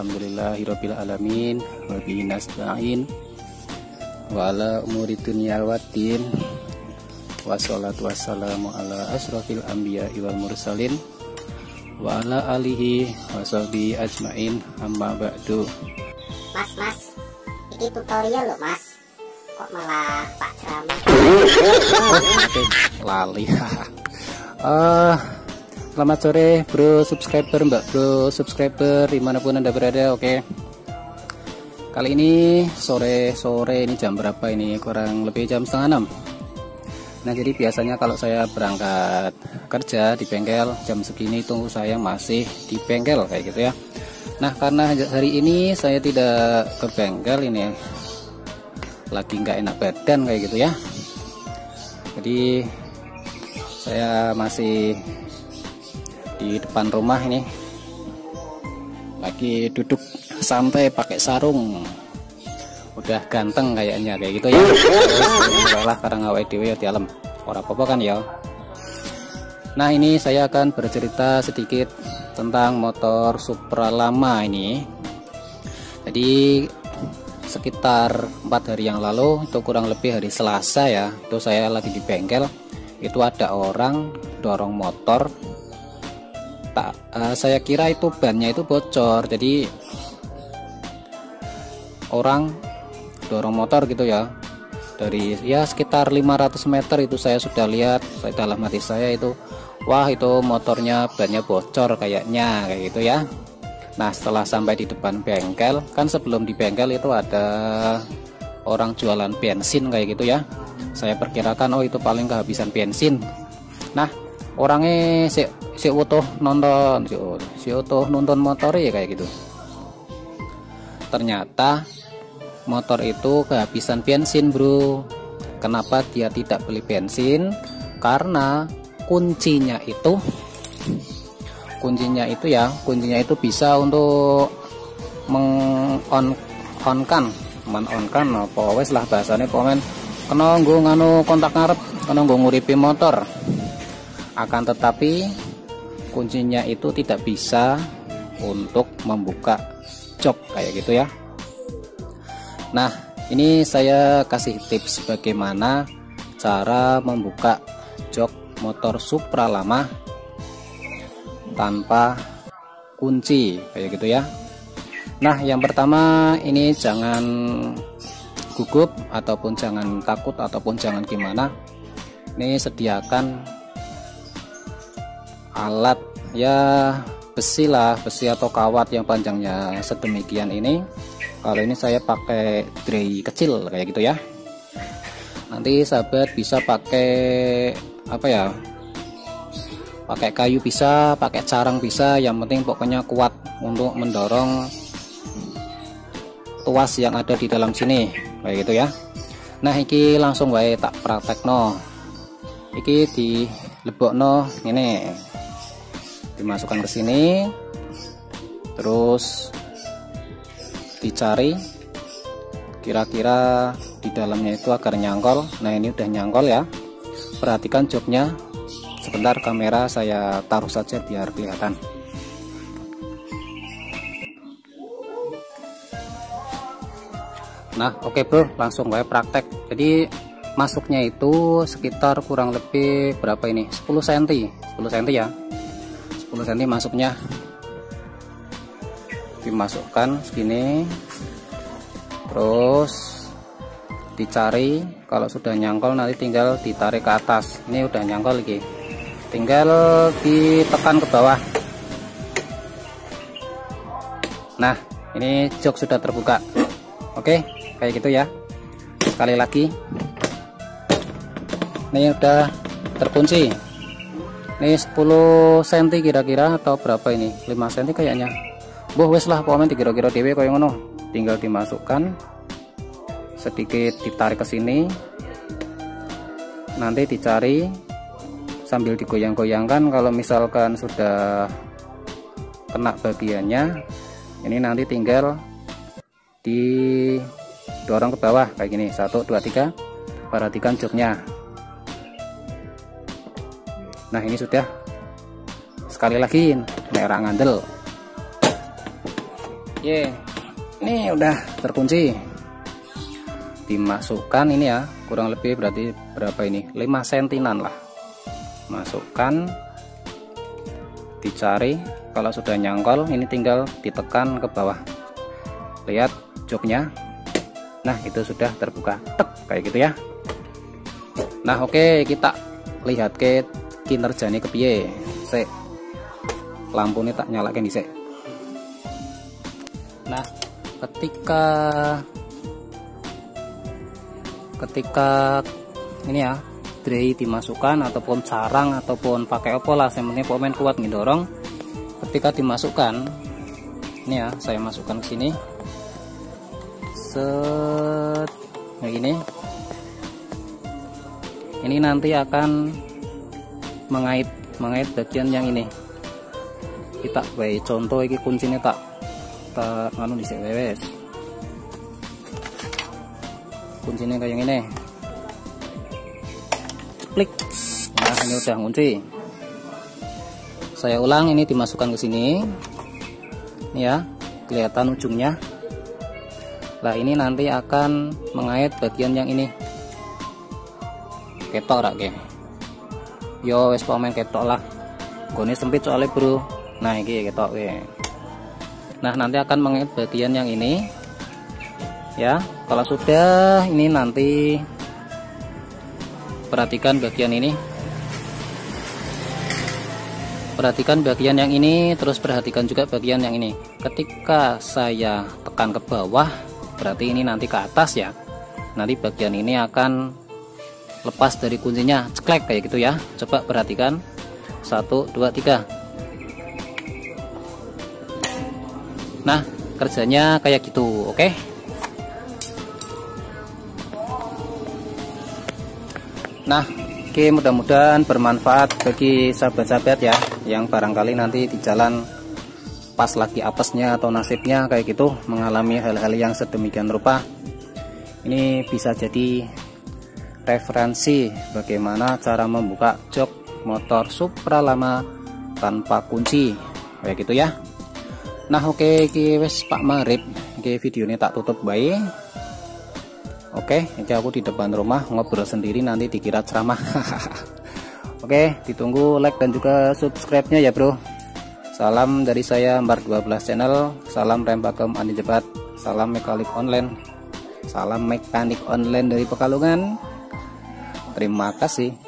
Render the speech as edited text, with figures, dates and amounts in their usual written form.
Alhamdulillahirabbil alamin wa bihi nasta'in wa ala umuri dunya waddin. Wassalatu wassalamu ala asrofil anbiya'i wal mursalin wa ala alihi wa sahbihi ajmain, amma ba'du. Mas, ini tutorial loh mas, kok malah Pak Ceramah. Lali. Selamat sore bro subscriber, mbak bro subscriber dimanapun anda berada. Oke, kali ini sore ini jam berapa ini, kurang lebih jam setengah 6. Nah jadi biasanya kalau saya berangkat kerja di bengkel jam segini itu saya masih di bengkel kayak gitu ya. Nah karena hari ini saya tidak ke bengkel, ini lagi nggak enak badan kayak gitu ya, jadi saya masih di depan rumah ini, lagi duduk santai pakai sarung, udah ganteng kayaknya kayak gitu ya. Lah karena awake dhewe ya di alam ora apa-apa kan ya. Nah ini saya akan bercerita sedikit tentang motor Supra lama ini. Jadi sekitar 4 hari yang lalu, itu kurang lebih hari Selasa ya, itu saya lagi di bengkel, itu ada orang dorong motor. Saya kira itu bannya itu bocor, jadi orang dorong motor gitu ya, dari ya sekitar 500 meter itu saya sudah lihat, dalam hati saya itu wah itu motornya bannya bocor kayaknya kayak gitu ya. Nah setelah sampai di depan bengkel, kan sebelum di bengkel itu ada orang jualan bensin kayak gitu ya, saya perkirakan oh itu paling kehabisan bensin. Nah orangnya si utuh nonton, si utuh nonton motor ya kayak gitu. Ternyata motor itu kehabisan bensin bro. Kenapa dia tidak beli bensin? Karena kuncinya itu bisa untuk mengonkan apa wes lah bahasanya, komen kena nggo kontak ngarep, kena nggo nguripi motor. Akan tetapi kuncinya itu tidak bisa untuk membuka jok kayak gitu ya. Nah ini saya kasih tips bagaimana cara membuka jok motor Supra lama tanpa kunci kayak gitu ya. Nah yang pertama ini jangan gugup ataupun jangan takut ataupun jangan gimana, ini sediakan alat ya, besi atau kawat yang panjangnya sedemikian ini. Kalau ini saya pakai tray kecil kayak gitu ya. Nanti sahabat bisa pakai apa ya, pakai kayu bisa, pakai carang bisa, yang penting pokoknya kuat untuk mendorong tuas yang ada di dalam sini kayak gitu ya. Nah iki langsung wae tak praktekno, iki di lebokno ini, dimasukkan ke sini, terus dicari kira-kira di dalamnya itu agar nyangkol. Nah ini udah nyangkol ya, perhatikan joknya. Sebentar kamera saya taruh saja biar kelihatan. Nah oke bro, langsung gue praktek. Jadi masuknya itu sekitar kurang lebih berapa ini, 10 cm ya, 10 cm masuknya. Dimasukkan segini, terus dicari. Kalau sudah nyangkol nanti tinggal ditarik ke atas. Ini udah nyangkol lagi, tinggal ditekan ke bawah. Nah ini jok sudah terbuka. Oke kayak gitu ya. Sekali lagi, ini udah terkunci. Ini 10 cm kira-kira atau berapa ini, 5 cm kayaknya. Boh wes lah pokoknya kira-kira dewe kayak ngono. Tinggal dimasukkan sedikit, ditarik ke sini, nanti dicari sambil digoyang-goyangkan. Kalau misalkan sudah kena bagiannya, ini nanti tinggal didorong ke bawah kayak gini, 1 2 3. Perhatikan joknya. Nah ini sudah. Sekali lagi merah ngandel Oke, ini udah terkunci. Dimasukkan ini ya, kurang lebih berarti berapa ini, 5 sentinan lah. Masukkan, dicari, kalau sudah nyangkol ini tinggal ditekan ke bawah. Lihat joknya, nah itu sudah terbuka, tek, kayak gitu ya. Nah oke, kita lihat ke kinerjanya kepiye. Sek, lampu ini tak nyalakan di sek. Nah ketika ini ya tray dimasukkan ataupun carang ataupun pakai opo lah, yang penting pemain kuat ngedorong. Ketika dimasukkan ini ya, saya masukkan ke sini, set kayak gini. Ini nanti akan mengait bagian yang ini. Kita baik contoh ini kuncinya tak nganu disek wes. Kuncinya kayak gini, klik. Nah ini udah ngunci. Saya ulang, ini dimasukkan ke sini, ini ya, kelihatan ujungnya. Lah ini nanti akan mengait bagian yang ini. Ketok rak ke? Yo wes pemain ketok lah. Gone sempit soalnya bro. Nah ini ketok ke. Nah nanti akan mengait bagian yang ini. Ya, kalau sudah ini nanti perhatikan bagian ini. Perhatikan bagian yang ini, terus perhatikan juga bagian yang ini. Ketika saya tekan ke bawah, berarti ini nanti ke atas ya. Nanti bagian ini akan lepas dari kuncinya, ceklek kayak gitu ya. Coba perhatikan. 1, 2, 3. Nah, kerjanya kayak gitu, oke? Nah, oke, mudah-mudahan bermanfaat bagi sahabat-sahabat ya, yang barangkali nanti di jalan pas lagi apesnya atau nasibnya kayak gitu mengalami hal-hal yang sedemikian rupa. Ini bisa jadi referensi bagaimana cara membuka jok motor Supra lama tanpa kunci kayak gitu ya. Nah oke, wes Pak Marip, oke video ini tak tutup baik. Oke, ini aku di depan rumah ngobrol sendiri, nanti dikira ceramah. Oke, ditunggu like dan juga subscribe-nya ya bro. Salam dari saya Mbar 12 channel. Salam rem pakem anti jebat. Salam mekanik online. Salam mekanik online dari Pekalongan. Terima kasih.